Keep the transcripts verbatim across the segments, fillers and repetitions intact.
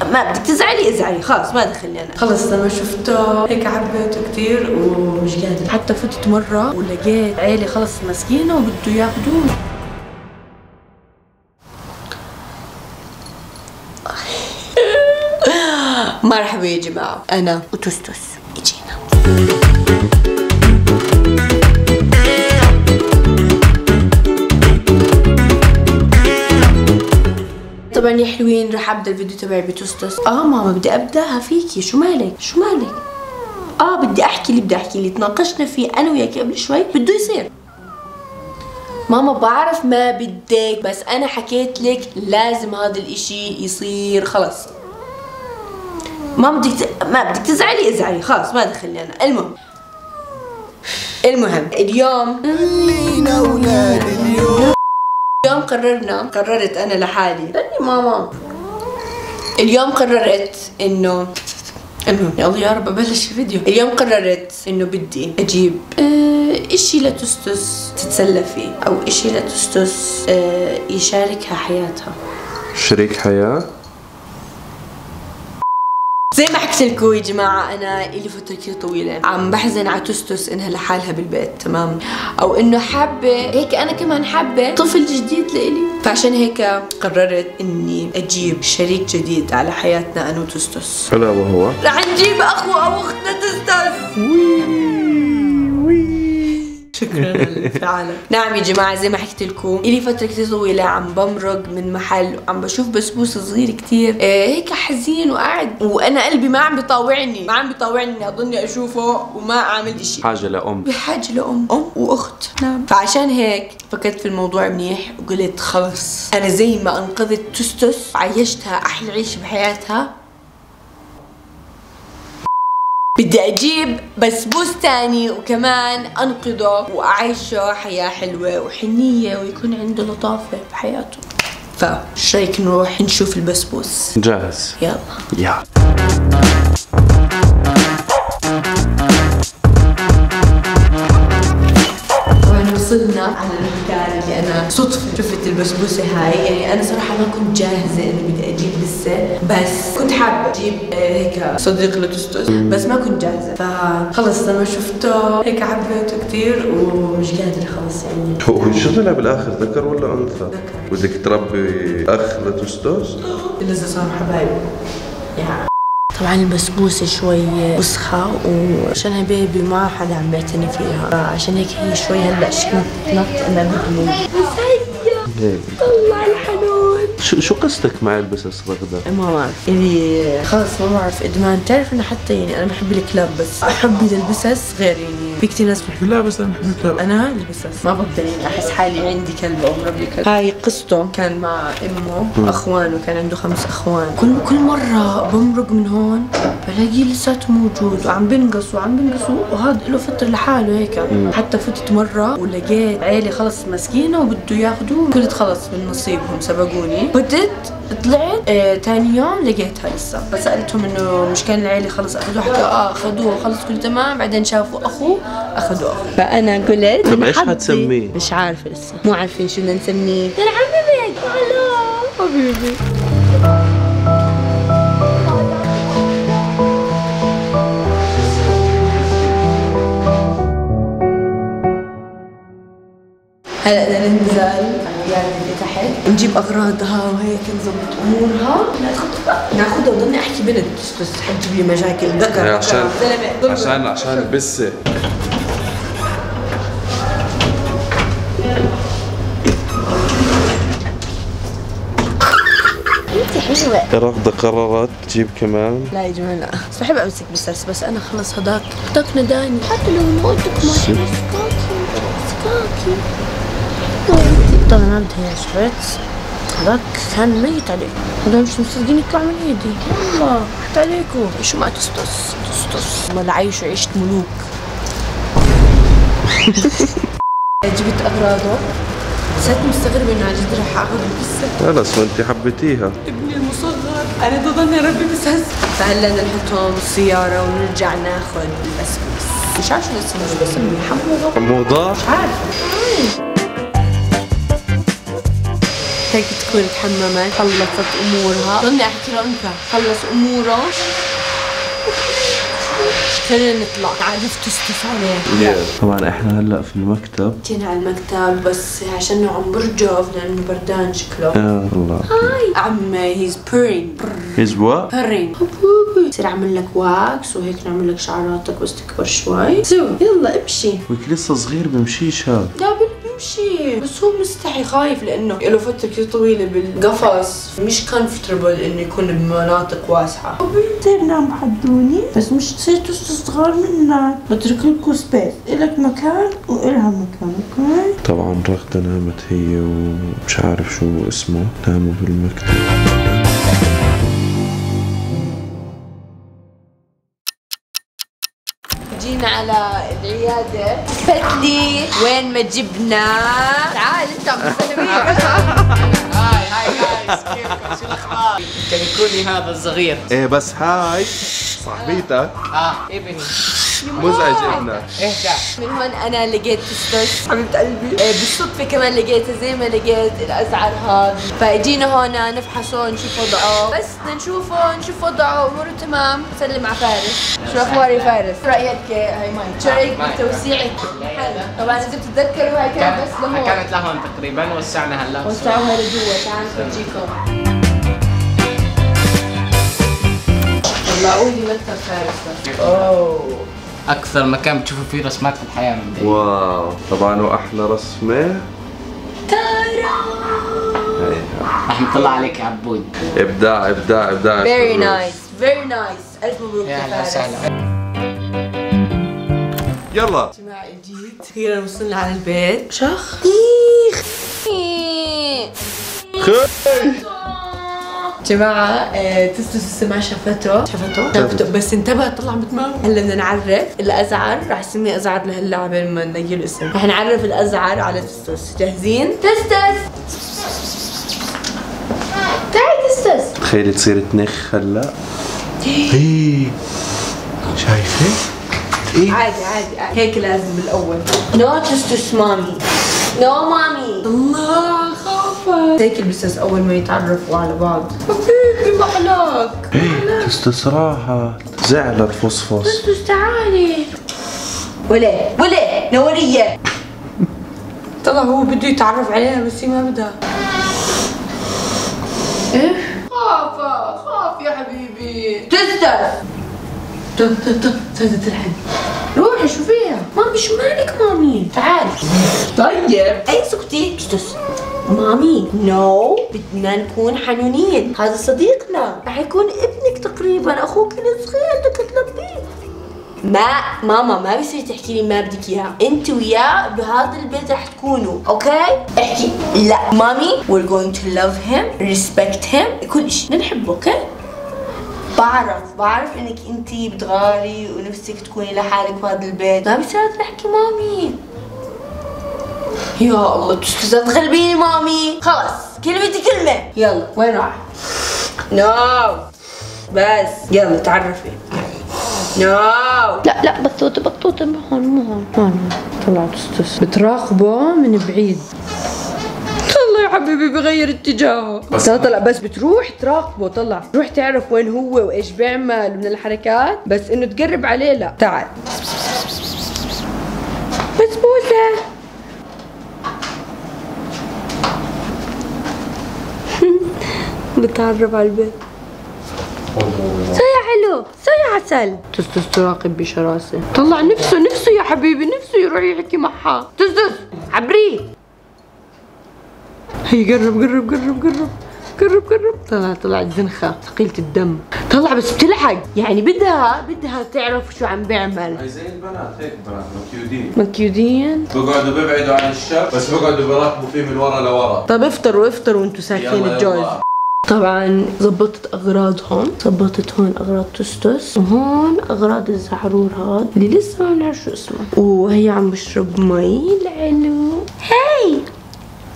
ما بدك تزعلي ازعلي، خلص ما دخلني انا. خلص لما شفته هيك حبيته كثير ومش قادر. حتى فتت مره ولقيت عيلة خلص مسكينه وبده ياخذوه. مرحبا يا جماعه، انا وتوستوس اجينا. طبعا يا حلوين رح ابدا الفيديو تبعي بتوستوس. اه ماما بدي ابداها فيكي، شو مالك شو مالك؟ اه بدي احكي اللي بدي احكي اللي تناقشنا فيه انا وياكي قبل شوي بده يصير. ماما بعرف ما بدك، بس انا حكيت لك لازم هذا الاشي يصير خلص. ماما بدك ت... ما بدك تزعلي ازعلي، خلص ما دخلني انا. المهم المهم اليوم اليوم اليوم قررنا قررت انا لحالي استني ماما اليوم قررت انه المهم يا الله يا رب ابلش الفيديو. اليوم قررت انه بدي اجيب اه اشي لتوستوس تتسلى فيه، او اشي لتوستوس اه يشاركها حياتها. شريك حياة؟ زي ما حكيت لكم يا جماعه انا الي فتره كثير طويله عم بحزن على توستوس انها لحالها بالبيت، تمام؟ او انه حابه هيك انا كمان حابه طفل جديد لإلي، فعشان هيك قررت اني اجيب شريك جديد على حياتنا انا وتوستوس. الا وهو رح نجيب اخو او اختنا توستوس. شكرا على الانفعال. نعم يا جماعه زي ما حكيت لكم الي فتره كثير طويله عم بمرق من محل وعم بشوف بسبوس صغير كثير آه هيك حزين وقاعد، وانا قلبي ما عم بيطاوعني ما عم بيطاوعني اني اضلني اشوفه وما اعمل اشي. حاجه لام، بحاجه لام ام واخت. نعم فعشان هيك فكرت في الموضوع منيح وقلت خلص انا زي ما انقذت توستوس وعيشتها احلى عيشه بحياتها، بدي اجيب بسبوس تاني وكمان انقذه واعيشه حياة حلوة وحنية ويكون عنده لطافة بحياته. فايش رايك نروح نشوف البسبوس؟ جاهز؟ يلا يلا. وصلنا على المكان اللي انا صدفة شفت البسبوسة هاي. يعني انا صراحة ما كنت جاهزة اني بدي اجيب لسه، بس كنت حابة اجيب هيك صديق لتوستوس بس ما كنت جاهزة. فخلص لما شفته هيك حبيته كثير ومش قادرة خلص. يعني هو شو طلع بالاخر، ذكر ولا انثى؟ ذكر. بدك تربي اخ لتوستوس؟ لسه صاروا حبايب يعني. طبعا البسبوسة شوي وسخة وعشانها بيبي ما حدا عم بيعتني فيها، عشان هيك هي شوي هلا شكلت نط انا بتموت. هيك طلع الحنون. شو شو قصتك مع البسس رغدة؟ ما بعرف اللي خلص ما بعرف ادمان. بتعرف انه حتى يعني انا بحب الكلاب بس حبي للبسس غير. يعني في كثير ناس بحب. لا بس انا بحب الكلاب. انا البسس ما بقدر يعني احس حالي عندي كلب او مربي كلب. هاي قصته كان مع امه اخوانه، كان عنده خمس اخوان. كل كل مره بمرق من هون بلاقيه لساته موجود وعم بنقص وعم بنقص وهذا له فتره لحاله هيك. حتى فتت مره ولقيت عيله خلص مسكينه وبده ياخذوه، قلت خلص من نصيبهم سبقوني. فتت طلعت آه تاني يوم لقيتها لسه، فسالتهم انه مش كان العيله خلص اخذوه، حكوا اه اخذوه خلص كله تمام، بعدين شافوا اخوه اخذوه اخوه. فانا قلت طب ايش حتسميه؟ مش عارفه لسه، مو عارفين شو بدنا نسميه. يا حبيبي هلا حبيبي. هلا بدنا ننزل يعني اللي تحت نجيب اغراضها وهيك نظبط امورها. ناخذها وضلني احكي بنت بس حتجيب لي مشاكل. ذكر عشان زلمه عشان عشان البسه. انت حلوه. رغدة قررت تجيب كمان. لا يا جماعه لا، بس بحب امسك بسس. بس انا خلص هداك هداك نداني حتى لو موتك ما سكاكي سكاكي. طبعا ما بدها شفت هذاك كان ميت عليه. هذول مش مصدقين يطلعوا من ايدي. والله حتى عليكم شو ما تسطس تسطس ما عايشوا عيشة ملوك. جبت اغراضه صرت مستغربه انه عن جد رح اخذ البسه. خلص ما انت حبيتيها. ابني المصغر انا بضلني اربي بسس. فهلا بدنا نحطهم بالسياره ونرجع ناخذ البسبوس. مش عارفه شو اسمه، شو اسمه حموضه حموضه؟ مش عارفه. هيك تكون تحممت خلصت امورها. ضلني احكي له انت خلص اموره خلينا نطلع. عرفت تستفى عليه. طبعا احنا هلا في المكتب. جينا على المكتب بس عشان عم برجف لانه بردان شكله. يا الله. هاي عم هيز بيرينج. هيز وات؟ بيرينج. بصير اعمل لك واكس وهيك نعمل لك شعراتك بس تكبر شوي. سو يلا امشي. ويك لسه صغير بمشيش هذا. لا بمشي بس هو مستحي خايف لانه له فتره كثير طويله بالقفص مش كونفتربل انه يكون بمناطق واسعه. بتصير نام حدوني بس مش تصير صغار منك. بترك لكم سبيس الك مكان والها مكان. اوكي. طبعا رغدة نامت هي ومش عارف شو اسمه ناموا بالمكتب. جينا على العيادة. فتلي وين ما جبنا. تعال انت عم تسلمي. هاي هاي جايز كيفكم شو الاخبار؟ كان يكون لي هذا الصغير. ايه بس هاي صاحبيتك. اه ابني مزعج ابنك. اهدى. من هون انا لقيت تستس حبيبة قلبي. إيه بالصدفة كمان لقيتها زي ما لقيت الازعر هذا. فاجينا هون نفحصه نشوف وضعه بس نشوفه نشوف وضعه اموره تمام. سلم على فارس. شو اخبار يا فارس؟ رايك هاي ماي؟ شو رايك بتوسيع المحل؟ طبعا اذا بتتذكروا هاي كانت بس لهون. كانت لهون تقريبا وسعنا هلا. وسعوها لجوا. تعالوا نفرجيكم. طلعوا لي مكتب فارس. اوه اكثر مكان بتشوفوا فيه رسمات في الحياه من دي. واو طبعا واحلى رسمه. تارا رح نطلع عليك يا عبود. ابداع ابداع ابداع. فيري نايس فيري نايس. الف مبروك يا يا هلا فارس. وسهلا. يلا جماعة جيت اخيرا وصلنا على البيت. شخ ايخ جماعة آه تستس لسه ما شافته. شافته؟ شافته بس انتبه طلع بتمام. هلا بدنا نعرف الازعر. رح نسميه ازعر لهاللعبة لما نلاقي له اسم. رح نعرف الازعر على تستس. جاهزين؟ تستس تعي تستس. تخيلي تصير تنخ هلا. ايه شايفة؟ ايه عادي عادي عادي هيك لازم بالاول. نو تستس مامي. نو مامي. الله خافت. هيك البسس اول ما يتعرفوا على بعض. حبيبي محلاك. ايه تستس راحت زعلت فصفص. تستس تعالي. ولا ولا نورية. طلع هو بده يتعرف عليها بس هي ما بدها. ايه؟ خافة خاف يا حبيبي. تستس. طب طب طب صارت تلحق. روحي شوفيها. مامي شو مالك مامي؟ تعالي. طيب اي سكتي. تستس. مامي نو بدنا نكون حنونين. هذا صديقنا رح يكون ابنك تقريبا. اخوك الصغير بدك تلبيه. ما ماما ما بصير تحكي لي ما بدك اياه. انت وياه بهذا البيت رح تكونوا اوكي. احكي لا مامي we're going to love him respect him كل شيء نحبه. اوكي بعرف بعرف انك انتي بتغاري ونفسك تكوني لحالك بهذا البيت. ما بصير تحكي مامي. يا الله تستاذ تغلبيني مامي. خلص كلمتي كلمة. يلا وين راح؟ نو بس يلا تعرفي. نو لا لا بطوطة بطوطة مو هون مو هون هون. طلعت تستس بتراقبه من بعيد. طلع يا حبيبي بغير اتجاهه. طلع طلع بس بتروح تراقبه. طلع تروح تعرف وين هو وايش بيعمل من الحركات بس انه تقرب عليه لا. تعال بسبوسة. بتعرف على البيت. صيا حلو صيا عسل. تستس تراقب بشراسة. طلع نفسه نفسه يا حبيبي نفسه يروح يحكي معها. تستس عبريه. هي قرب قرب قرب قرب قرب قرب. طلع طلعت زنخة ثقيلة الدم. طلع بس بتلحق يعني بدها بدها تعرف شو عم بيعمل. هي زي البنات هيك بنات مكيودين. مكيودين. بقعدوا بيبعدوا عن الشاب بس بقعدوا بيراقبوا فيه من ورا لورا. طب افطروا افطروا وانتوا ساكتين الجوز. طبعا زبطت اغراضهم. زبطت هون اغراض تستس وهون اغراض الزعرور هذا اللي لسه ما بنعرف شو اسمه. وهي عم بشرب مي العلو. هاي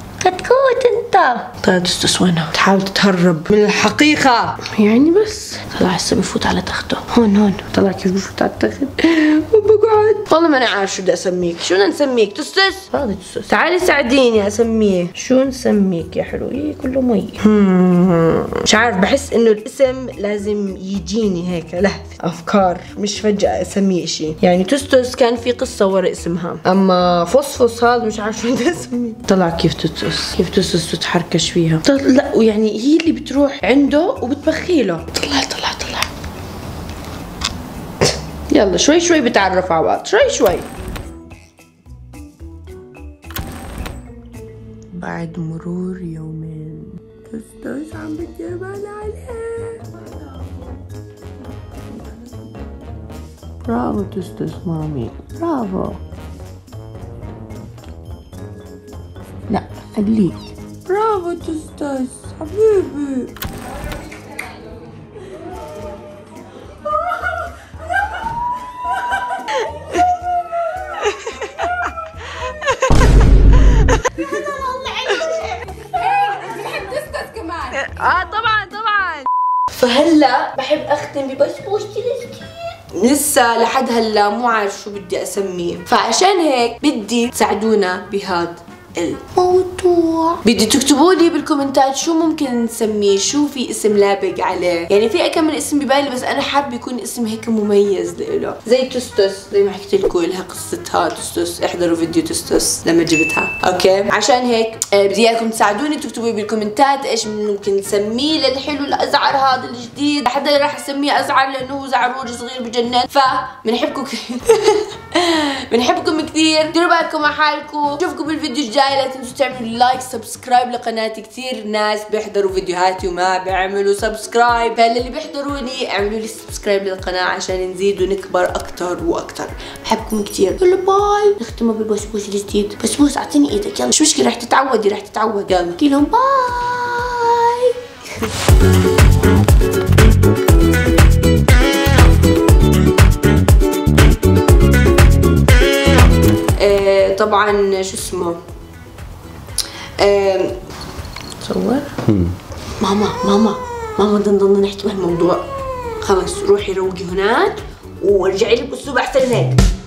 كتكوت انت. طلعت تستس وينها؟ تحاول تتهرب من الحقيقة يعني بس طلع هسه بفوت على تخته. هون هون طلع كيف بفوت على التخت وبقعد. والله ما انا عارف شو بدي اسميك. شو بدنا نسميك؟ تستس؟ فاضي تستس. تعالي ساعديني اسميه. شو نسميك يا حلو؟ إيه كله مي. مش عارف، بحس انه الاسم لازم يجيني هيك لهفة افكار، مش فجأة اسميه شيء. يعني تستس كان في قصة ورا اسمها، اما فصفص هذا مش عارف شو بدي اسميه. طلع كيف تستس، كيف تستس تتحركش فيها. لا ويعني هي اللي بتروح عنده وبتبخيله. طلع طلع طلع. يلا شوي شوي بتعرف على بعض، شوي شوي. بعد مرور يومين تستس عم بتجبل عليه. برافو تستس مامي، برافو. لا خليك. برافو تستس حبيبي. اه طبعا طبعا. فهلا بحب اختم ببسبوسة الجديد. لسه لحد هلا مو عارف شو بدي اسميه، فعشان هيك بدي تساعدونا بهذا الموضوع. بدي تكتبوا لي بالكومنتات شو ممكن نسميه، شو في اسم لابق عليه. يعني في كم من اسم ببالي بس انا حابه يكون اسم هيك مميز له، زي تستس زي ما حكيت لكم لها قصتها. تستس احضروا فيديو تستس لما جبتها، اوكي؟ عشان هيك بدي اياكم تساعدوني تكتبوا لي بالكومنتات ايش ممكن نسميه للحلو الازعر هذا الجديد. حدا راح اسميه ازعر لانه هو زعروج صغير بجنن. فبنحبكم كثير بنحبكم كثير. ديروا بالكم على حالكم. نشوفكم بالفيديو الجاي. لا تنسوا تعملوا لايك سبسكرايب لقناتي. كثير ناس بيحضروا فيديوهاتي وما بيعملوا سبسكرايب، فاللي بيحضروني اعملوا لي سبسكرايب للقناه عشان نزيد ونكبر اكثر واكثر. بحبكم كثير. يلا باي. نختمها بالبسبوس الجديد. بسبوس اعطيني ايدك يلا. مش مشكله رح تتعودي رح تتعود. يلا قولي لهم باي. طبعا شو اسمه أه... صور ماما ماما ماما بدنا نضل نحكي بهالموضوع. خلص روحي روقي هناك وارجعي لي باسلوب احسن من هيك.